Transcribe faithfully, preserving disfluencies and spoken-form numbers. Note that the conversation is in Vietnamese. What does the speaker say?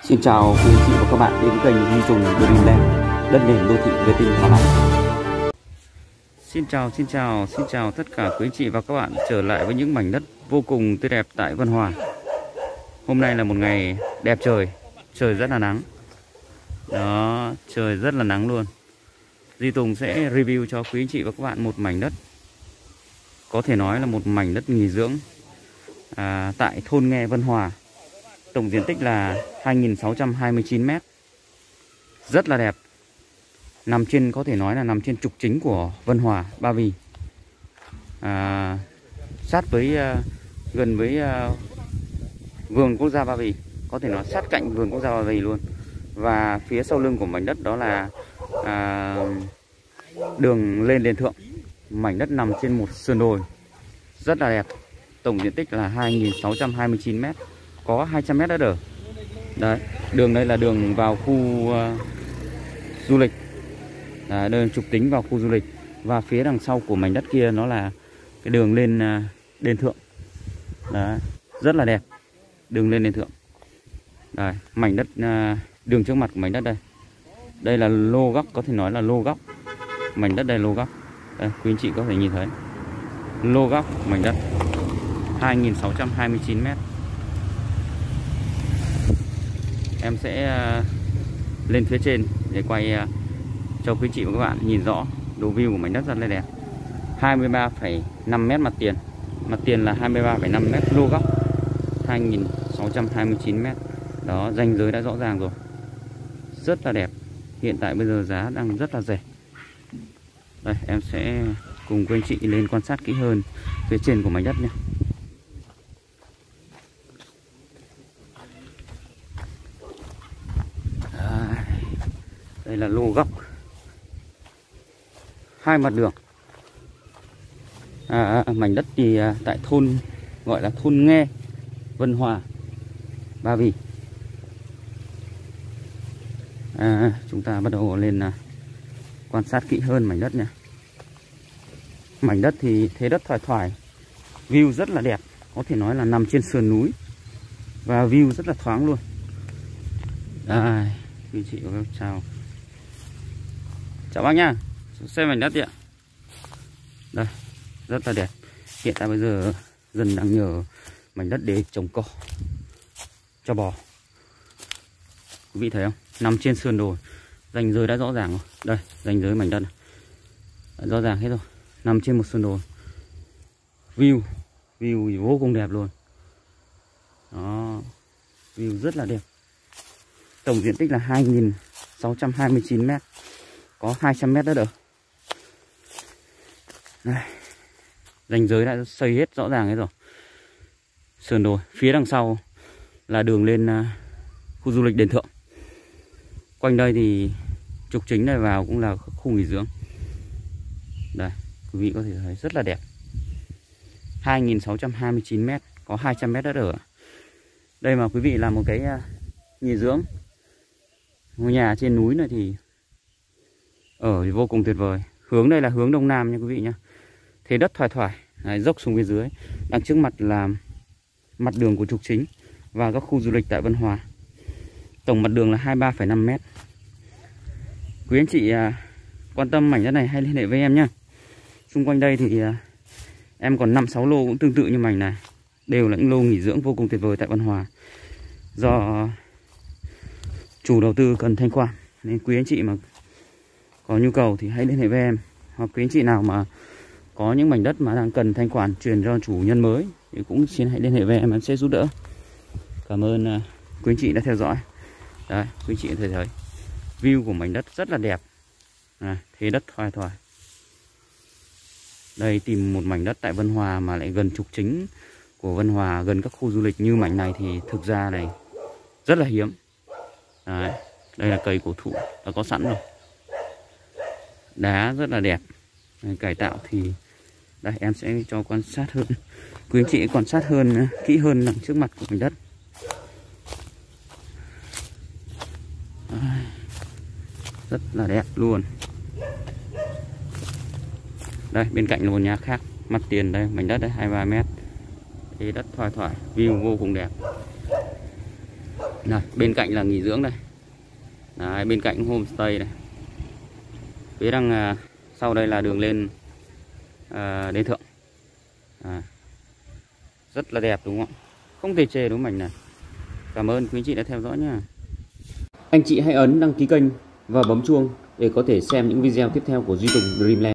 Xin chào quý anh chị và các bạn đến kênh Duy Tùng Dreamland, đất nền đô thị vệ tinh Đà Nẵng. Xin chào, xin chào, xin chào tất cả quý anh chị và các bạn trở lại với những mảnh đất vô cùng tươi đẹp tại Vân Hòa. Hôm nay là một ngày đẹp trời, trời rất là nắng. Đó, trời rất là nắng luôn. Duy Tùng sẽ review cho quý anh chị và các bạn một mảnh đất, có thể nói là một mảnh đất nghỉ dưỡng à, tại thôn Nghe, Vân Hòa. Tổng diện tích là hai nghìn sáu trăm hai mươi chín mét. Rất là đẹp. Nằm trên, có thể nói là nằm trên trục chính của Vân Hòa, Ba Vì. À, sát với, uh, gần với uh, vườn quốc gia Ba Vì. Có thể nói sát cạnh vườn quốc gia Ba Vì luôn. Và phía sau lưng của mảnh đất đó là uh, đường lên đền Thượng. Mảnh đất nằm trên một sườn đồi. Rất là đẹp. Tổng diện tích là hai nghìn sáu trăm hai mươi chín mét. Có hai trăm mét đất ở. Đấy, đường đây là đường vào khu uh, du lịch. Đấy, đây trục tính vào khu du lịch. Và phía đằng sau của mảnh đất kia nó là cái đường lên uh, đền Thượng. Đấy, rất là đẹp. Đường lên đền Thượng. Đấy, mảnh đất uh, đường trước mặt của mảnh đất đây. Đây là lô góc, có thể nói là lô góc. Mảnh đất đây lô góc. Đây, quý anh chị có thể nhìn thấy. Lô góc mảnh đất hai nghìn sáu trăm hai mươi chín mét. Em sẽ uh, lên phía trên để quay uh, cho quý chị và các bạn nhìn rõ đồ view của mảnh đất rất là đẹp. Hai mươi ba phẩy năm mét mặt tiền. Mặt tiền là hai mươi ba phẩy năm mét, lô góc hai nghìn sáu trăm hai mươi chín mét. Đó, ranh giới đã rõ ràng rồi. Rất là đẹp. Hiện tại bây giờ giá đang rất là rẻ. Đây, em sẽ cùng quý anh chị lên quan sát kỹ hơn phía trên của mảnh đất nhé. Đây là lô góc, hai mặt đường. à, Mảnh đất thì à, tại thôn gọi là thôn Nghe, Vân Hòa, Ba Vì. à, Chúng ta bắt đầu lên à, quan sát kỹ hơn mảnh đất nha. Mảnh đất thì thế đất thoải thoải, view rất là đẹp. Có thể nói là nằm trên sườn núi và view rất là thoáng luôn. Đây, quý chị và các chào. Chào bác nha, xem mảnh đất đi ạ. Đây, rất là đẹp. Hiện tại bây giờ dân đang nhờ mảnh đất để trồng cỏ cho bò. Quý vị thấy không? Nằm trên sườn đồi, ranh giới đã rõ ràng rồi. Đây, ranh giới mảnh đất này. Đã rõ ràng hết rồi. Nằm trên một sườn đồi. View, view vô cùng đẹp luôn. Đó, view rất là đẹp. Tổng diện tích là hai nghìn sáu trăm hai mươi chín mét. Có hai trăm mét đất ở. Đây, ranh giới đã xây hết rõ ràng hết rồi. Sườn đồi, phía đằng sau là đường lên uh, khu du lịch đền Thượng. Quanh đây thì trục chính này vào cũng là khu nghỉ dưỡng. Đây, quý vị có thể thấy rất là đẹp. Hai nghìn sáu trăm hai mươi chín mét, có hai trăm mét đất ở. Đây mà quý vị làm một cái uh, nghỉ dưỡng, ngôi nhà trên núi này thì ở thì vô cùng tuyệt vời. Hướng đây là hướng đông nam nha quý vị nhé. Thế đất thoải thoải. Đấy, dốc xuống phía dưới. Đằng trước mặt là mặt đường của trục chính và các khu du lịch tại Vân Hòa. Tổng mặt đường là hai mươi ba phẩy năm mét. Quý anh chị à, quan tâm mảnh đất này hay liên hệ với em nhé. Xung quanh đây thì à, em còn năm sáu lô cũng tương tự như mảnh này. Đều là những lô nghỉ dưỡng vô cùng tuyệt vời tại Vân Hòa. Do chủ đầu tư cần thanh khoản, nên quý anh chị mà có nhu cầu thì hãy liên hệ với em. Hoặc quý anh chị nào mà có những mảnh đất mà đang cần thanh khoản truyền cho chủ nhân mới thì cũng xin hãy liên hệ với em, em sẽ giúp đỡ. Cảm ơn uh, quý anh chị đã theo dõi. Đây, quý anh chị có thể thấy view của mảnh đất rất là đẹp. À, thế đất thoải thoải. Đây, tìm một mảnh đất tại Vân Hòa mà lại gần trục chính của Vân Hòa, gần các khu du lịch như mảnh này thì thực ra này rất là hiếm. Đấy, đây là cây cổ thụ đã có sẵn rồi. Đá rất là đẹp. Đây, cải tạo thì đây em sẽ cho quan sát hơn. Quý anh chị quan sát hơn, kỹ hơn đằng trước mặt của mảnh đất. Đây, rất là đẹp luôn. Đây, bên cạnh là một nhà khác. Mặt tiền đây, mảnh đất đây hai mươi ba mét. Thế đất thoải thoải, view vô cùng đẹp. Này, bên cạnh là nghỉ dưỡng đây. Đấy, bên cạnh homestay này. Phía đằng uh, sau đây là đường lên uh, Đền Thượng. À, rất là đẹp đúng không ạ? Không thể chê đúng không anh này. Cảm ơn quý anh chị đã theo dõi nha. Anh chị hãy ấn đăng ký kênh và bấm chuông để có thể xem những video tiếp theo của Duy Tùng Dreamland.